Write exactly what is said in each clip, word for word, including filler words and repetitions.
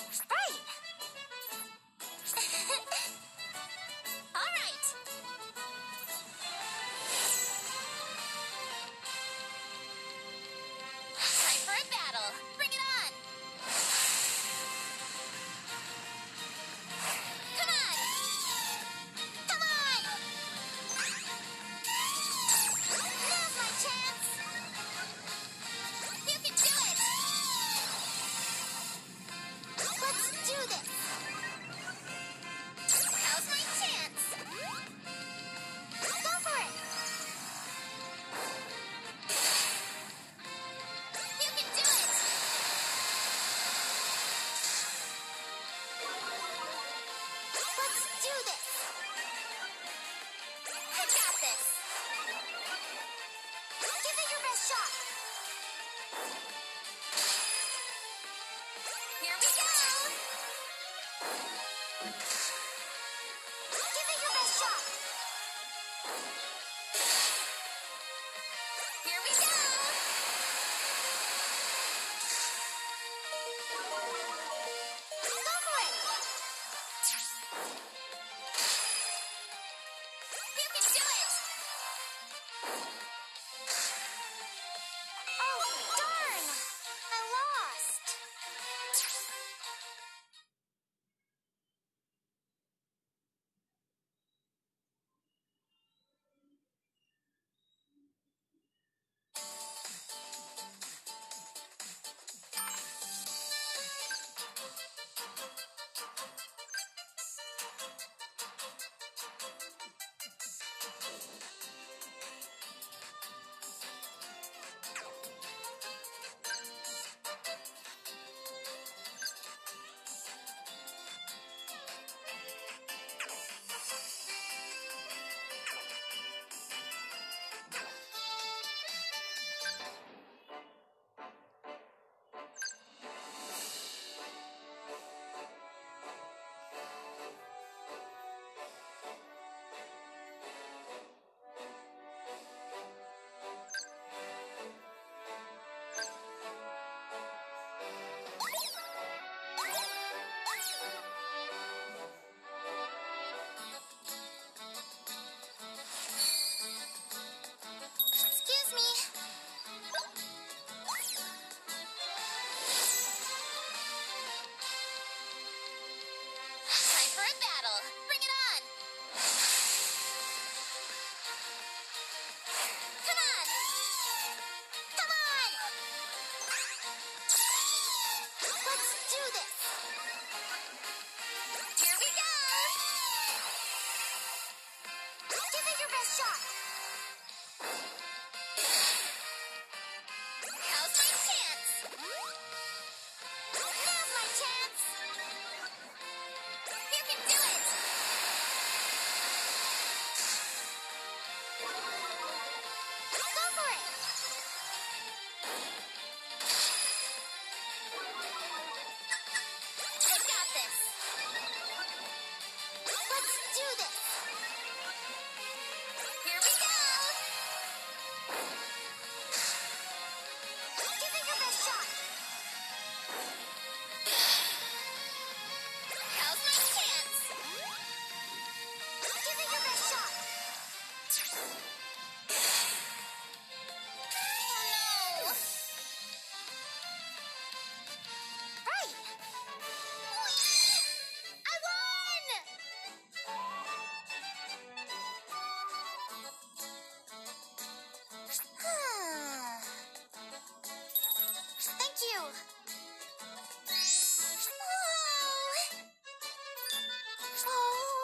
Right. All right. Time for a battle. Bring it on. Come on. Come on. Now's my chance. You can do it. Let's do this. Now's my chance. Go for it. You can do it. Let's do this. I got this. Give it your best shot. Here we go. Give it your best shot. Here we go. Go for it. You can do it. Oh, darn. I lost. Excuse me. Time for a battle. Bring it on. Come on. Come on. Let's do this. Here we go. Give it your best shot. Now's my chance. Now's my chance. You can do it. Go for it. I got this. Let's do this. Here we go. Give it your best shot. Now's my chance. Give it your best shot. Oh no. Right. I won! Thank you. Oh. Oh,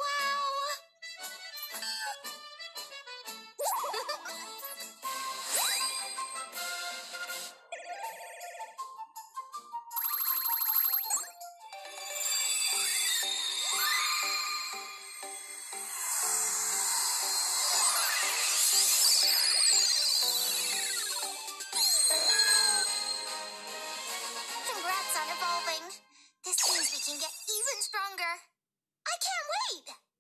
Congrats on evolving. This means we can get even stronger. I can't wait!